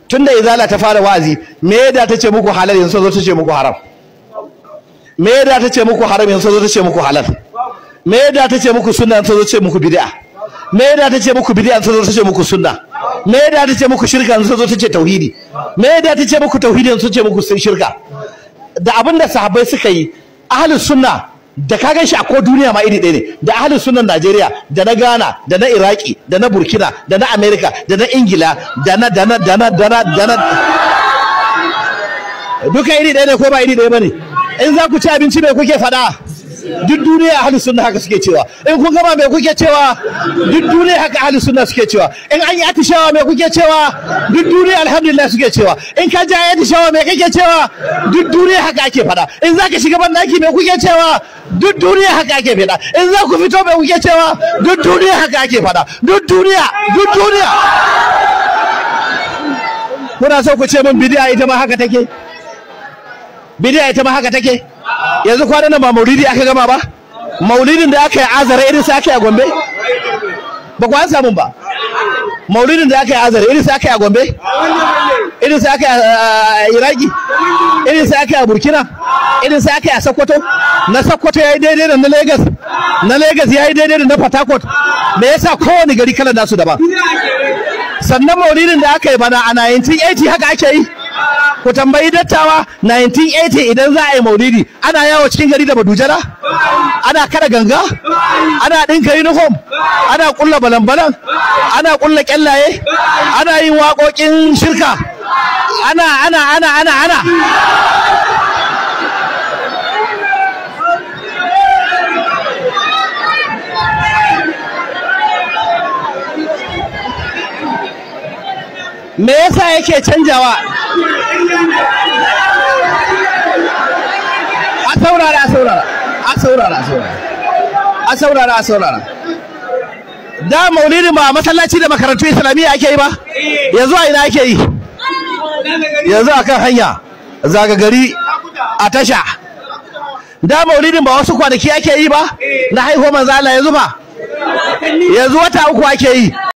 tunda izala ta fara wazi me yadda ta ce muku halal yanzu zo ta ce muku haram me yadda ta ce muku haram yanzu zo ta ce muku halal me yadda ta ce muku sunna yanzu zo ta ce muku bid'a me yadda ta ce muku bid'a yanzu zo ta ce muku sunna me yadda ta ce muku shirka yanzu zo ta ce tauhidi me yadda ta ce muku tauhidi yanzu ce muku shirka da abinda sahabbai suka yi ahlus sunna da ka gan shi a ko duniya ma iri ɗaya ne da ahlus sunnan Najeriya da na Ghana da na Iraki da na Burkina da na America da na Ingila da na duka iri ɗaya ne ko ba iri ɗaya bane in za ku ci abinci me kuke faɗa duk duniya ahlus sunna haka suke cewa in kun gama me kuke cewa duk duniya haka ahlus sunna suke cewa in an yi atishawa me kuke cewa duk duniya alhamdulillah suke cewa in ka ji atishawa me kake cewa duk duniya haka ake faɗa in za ka shiga ban daki me kuke cewa duk duniya haka ake faɗa in za ku fito me kuke cewa duk duniya haka ake faɗa duk duniya kuna so ku ce min bid'a ita ma haka take bid'a ita ma haka take yanzu kwanan nan ba maulidi aka gama ba maulidin da aka yi azare irin sa aka yi a Gombe ba ku an samu ba maulidin da aka yi azare irin sa aka yi a Gombe irin sa aka yi a Iraki irin sa aka yi a Burkina irin sa aka yi a Sokoto na Sokoto yayi daidai da na Lagos yayi daidai da na Port Harcourt me yasa kowane gari kalan nasu daban sannan maulidin da aka yi bana a 1980 haka ake yi ku tambayi dattawa 1980 idan za a yi maulidi ana yawo cikin gari da badujara ana kada ganga ana dinka uniform ana kulla balambalan ana kulla kyallaye ana yin waƙoƙin shirka ana me yasa yake canjawa a saurara da maulidin ba masallaci da makarantu islamiyya ake yi ba yanzu a ina ake yi yanzu akan hanya zaga gari a tasha da maulidin ba wasu kwanaki ake yi ba na haihuwar manzo Allah yanzu ba yanzu wata uku ake yi